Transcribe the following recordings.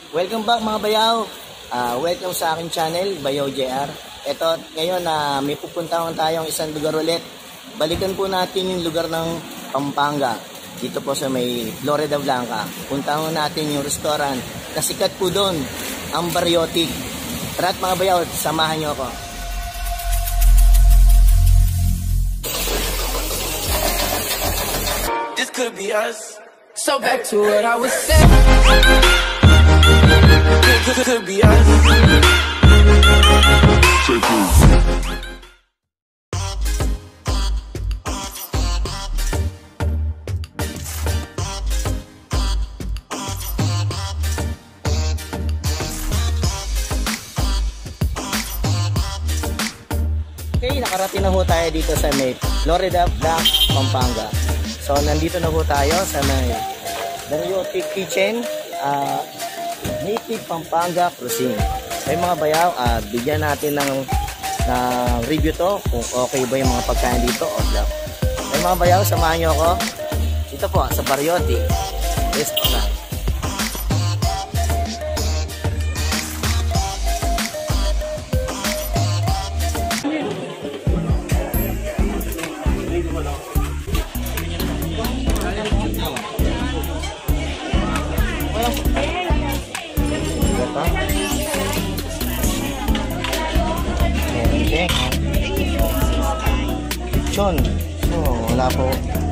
Welcome back mga bayaw. Welcome sa aking channel, Bayaw JR. Ito, ngayon may pupuntahan tayong isang lugar ulit. Balikan po natin yung lugar ng Pampanga. Dito po sa may Florida Blanca. Puntahan natin yung restaurant na sikat po doon, ang BARIOTIK. Tara't mga bayaw, samahan nyo ako. This could be us. So back to what I was saying. Could be us. Okay, nakarating na ho tayo dito sa may Florida Blanca, Pampanga. So, nandito na ho tayo sa may BARIOTIK Kitchen, Native Pampanga Cuisine. May mga bayaw, bigyan natin ng review to kung okay ba yung mga pagkain dito o vlog. May mga bayaw, samahan nyo ako dito po sa BARIOTIK Restaurant. Lechon. So, wala po.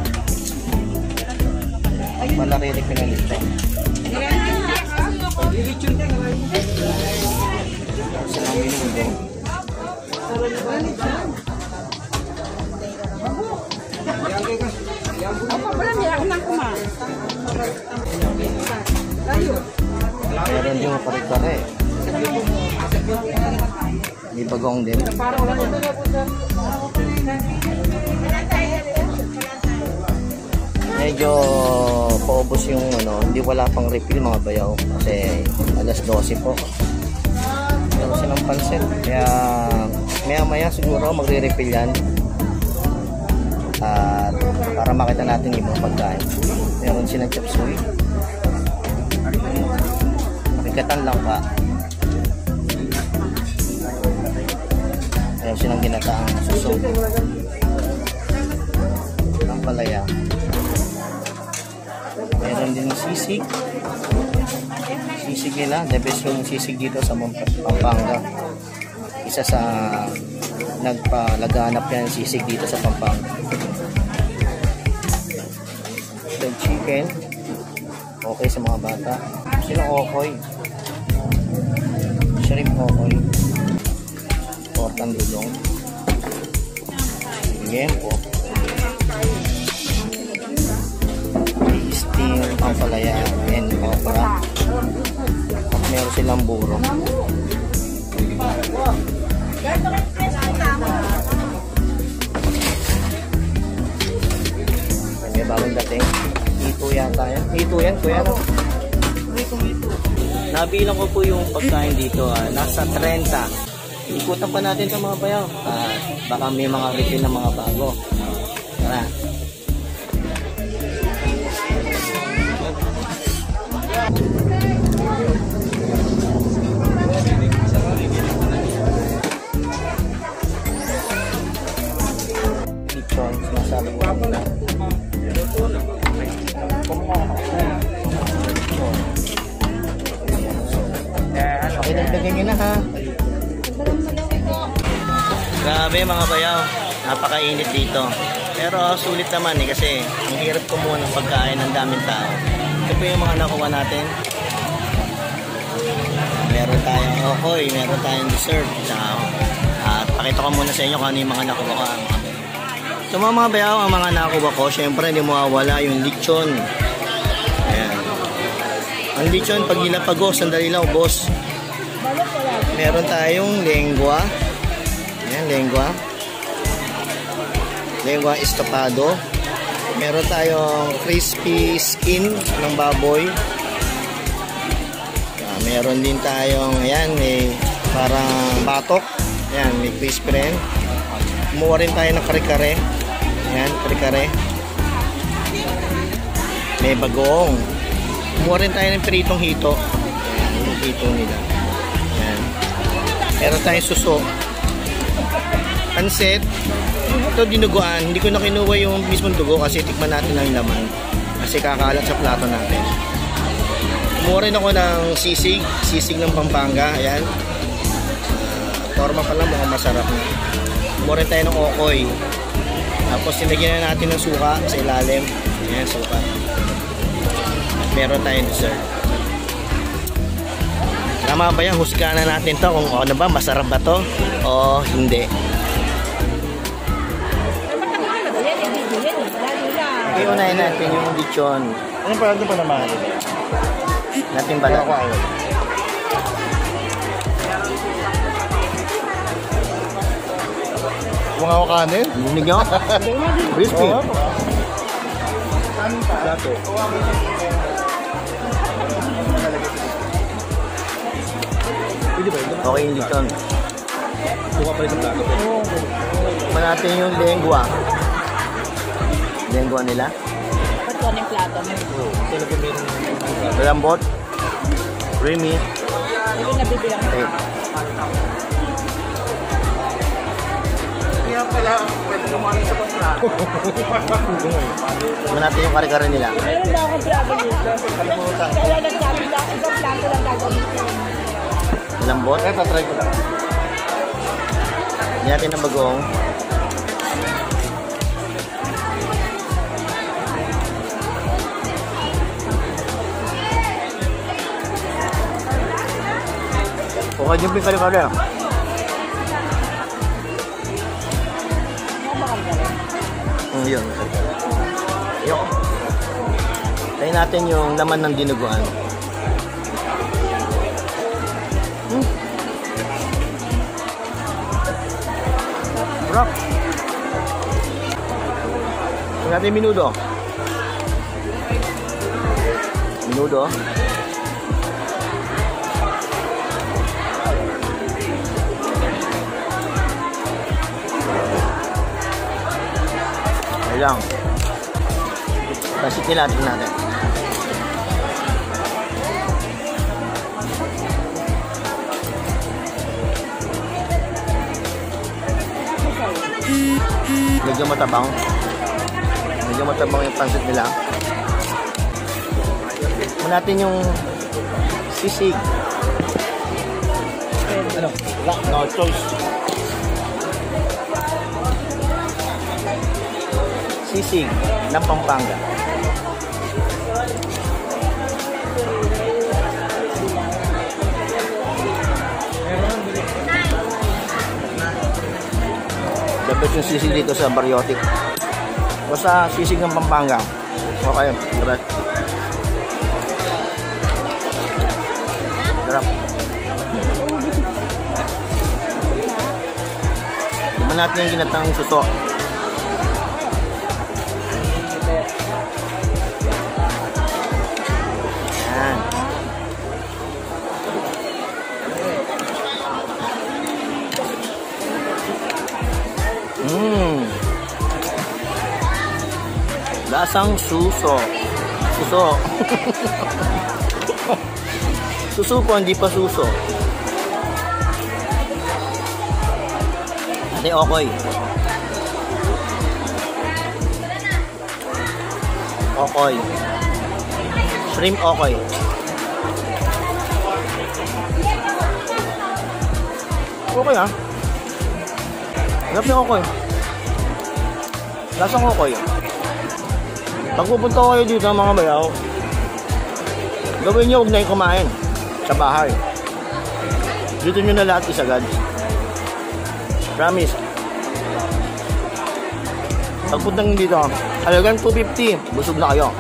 Malaki rin pinalito. Silang menudo. Meron yung kare-kare. May bagong din. Medyo paubos yung hindi wala pang refill mga bayaw kasi alas 12 po. Meron silang pansit kaya maya siguro magre-refill yan at para makita natin yung mga pagkain. Meron silang chop suey, makikatan lang pa. Meron silang ginataang susog ng palaya. Meron din sisig. Sisig nila. The best yung sisig dito sa Pampanga. Isa sa nagpalaganap yan sisig dito sa Pampanga. The chicken. Okay sa mga bata. Silang okoy. Shrimp okoy. Tortang dulong. Liempo. Ang palaya and okra. Meron silang buro. May bagong dating. Ito yata yan. Ito yan, kuya, no? Nabilang ko po yung pagkain dito. Nasa 30. Ikutan pa natin sa mga bayaw. Baka may mga refill na mga bago. Tara. Lechon, sinasabi ko na. Pakidagdagan nyo na ha. Grabe mga bayaw, napakainit dito. Pero sulit naman kasi ang hirap kumuha ng pagkain ng daming tao. Ito po yung mga nakuha natin. Meron tayong okoy, meron tayong dessert. At pakita ko muna sa inyo kung ano yung mga nakuha ko. So mga bayaw, ang mga nakuha ko, syempre hindi mawawala yung lechon. Ayan. Ang lechon, pag ilapagos, sandali lang, boss. Meron tayong lengua. Ayan, lengua. Lengua estofado. Meron tayong crispy skin ng baboy. Meron din tayong, ayan, may parang batok. Ayan, may crispy rin. Kumuha rin tayo ng kare-kare. Ayan, kare-kare. May bagong. Kumuha rin tayo ng pritong hito. yung hito nila. Yan. Meron tayong suso. Pansit. Ito dinuguan. Hindi ko na kinuha yung mismong dugo kasi tikman natin ang laman. Kasi kakalat sa plato natin. Kumuha rin ako ng sisig. Sisig ng Pampanga. Ayan. Forma pa lang mukhang masarap na. Kumuha rin tayo ng okoy. Tapos nilagyan na natin ng suka sa ilalim. Ayan, suka. At meron tayong dessert. Tama ba yan? Husgahan na natin to kung ano ba, masarap ba to o hindi. Iunahin natin yung lechon. Anong pa natin pa naman? Natin balat. Mga kanin? Hindi nyo? Crispy. Plato. Okay yung lechon. Buka pa rin sa plato. Tikman natin yung lengua. Lengua nila. Ba't ko yung plato mo? Sila po meron. Malambot. Creamy. Hindi nabibilang. Okay. Kaya pala, pwede lumani sa plato. Tikman natin yung kare-kare nila. Meron ba akong plato dito? Kaya nagsabi lang, ibang plato lang gagamitin. Malambot. Kaya tatry ko lang. Hindi natin ng bagong. Okay din yung kare-kare. Yun. Yun. Tayo natin yung laman ng dinuguan. Sarap. Tayo natin yung menudo. Menudo. Lang. Pasit nila natin. Medyo matabang. Medyo matabang yung pansit nila. Muna natin yung sisig. Ano? No choice. Sisig ng Pampanga. Dapat yung sisig dito sa BARIOTIK. O sa sisig ng Pampanga. Okay, grabe. Sarap. Diba natin yung ginatang suso. Yan. Lasang suso. Suso. Suso po, hindi pa suso. Ate okoy. Okoy. Shrimp okoy. Okay ah. Harap ng okoy. Lasang okoy. Pag pupunta kayo dito mga bayaw, gawin nyo huwag na yung kumain sa bahay. Dito nyo na lahat isagad. Promise. Pagpuntang dito, halagang 250, busog na kayo.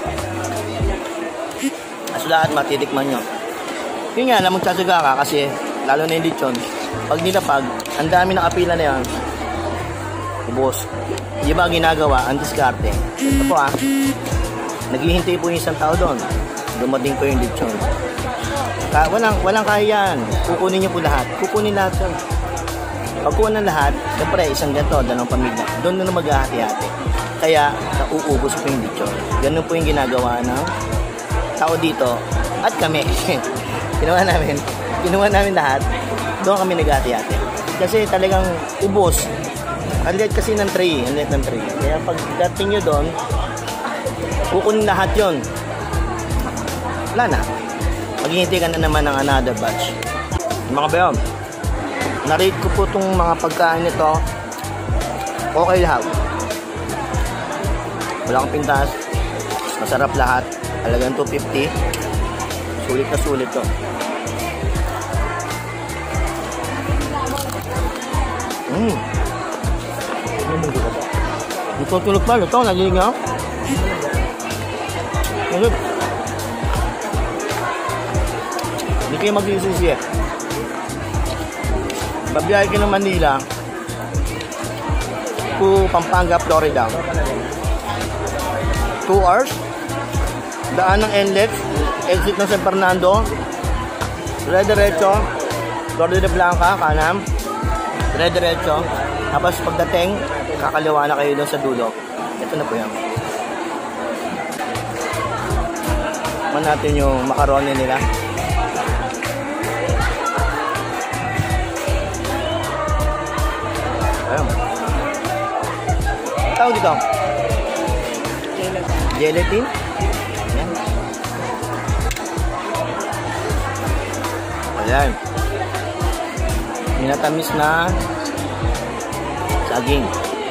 As lahat matitikman nyo. Yun nga, magsasaga ka kasi lalo na yung lechon. Pag nilapag, ang dami ng apila na yan. Ubos. Iba ginagawa, ang diskarte. Ito po naghihintay po yung isang tao doon. Dumating po yung lechon. Walang kaya yan. Kukunin nyo po lahat. Kukunin lahat yan. Pagkuha ng lahat, siyempre isang ganito, dalawang pamilya. Doon na maghahati-hati. Kaya, nauubos po yung lechon. Ganun po yung ginagawa ng tao dito at kami. kinuha namin lahat. Doon kami nag-ati-ati. Kasi talagang ubos. Ang liit kasi ng tray. Kaya pag dating nyo doon, kukunin lahat yon. Wala na. Maghihintay ka na naman ng another batch. Mga bayo, na-rate ko po itong mga pagkain nito. Okay lahat. Wala akong pintas. Masarap lahat. Halagang 250. Sulit na sulit to. Ito tulog pa. Ito, nagiling ako. Hindi kayo mag-isisi eh. Babiyahe ka ng Manila to Pampanga, Florida. 2 hours. Daan ng NLEX. Exit ng San Fernando. Dire-diretso. Florida Blanca, kanan. Dire-diretso. Tapos pagdating, kakaliwa na kayo doon sa dulo. Ito na po yan. Man natin yung macaroni nila. Ayun. Tawag dito? Gelatin. Ayan. Ayan. Minatamis na saging.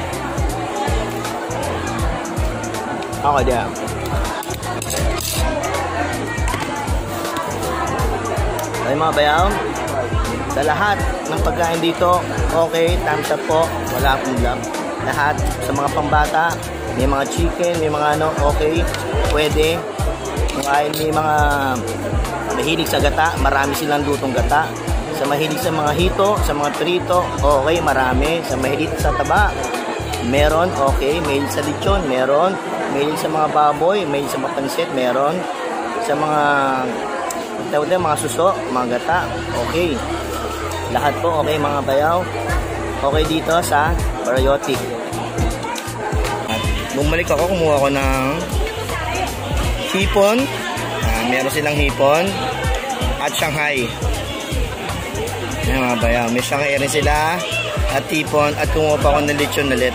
Okay din. Ay mga bayaw, sa lahat ng pagkain dito, okay, thumbs up po, wala akong lang. Lahat, sa mga pambata, may mga chicken, may mga ano, okay, pwede. Kung ay may mga mahilig sa gata, marami silang lutong gata. Sa mahilig sa mga hito, sa mga prito, okay, marami. Sa mahilig sa taba, meron, okay. Mahilig sa lechon, meron. Mahilig sa mga baboy, mahilig sa mga pansit, meron. Sa mga mga suso, mga gata, okay. Lahat po okay mga bayaw. Okay dito sa BARIOTIK. Bumalik ako, kumuha ko ng hipon. Meron silang hipon at Shanghai. Ayan mga bayaw, may Shanghai rin sila at hipon at kumuha pa ako ng lechon ulit.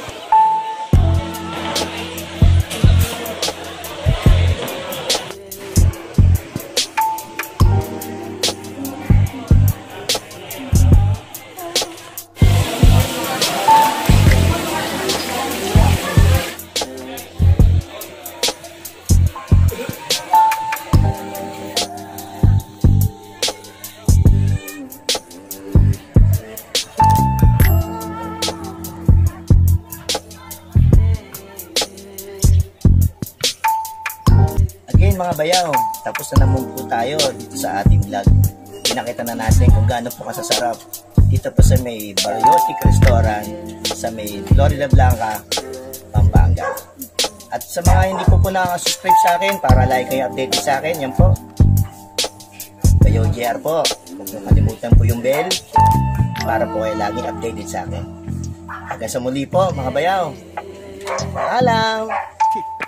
Mga bayaw, tapos na naman po tayo dito sa ating vlog. Pinakita na natin kung gaano po kasasarap dito po sa may BARIOTIK restaurant sa may Florida Blanca, Pampanga. At sa mga hindi po nakaka-subscribe sa akin, para like kayo update sa akin, yan po. Kayo JR po. Huwag nyo kalimutan po yung bell para po kayo laging updated sa akin. Hanggang sa muli po mga bayaw. Paalam!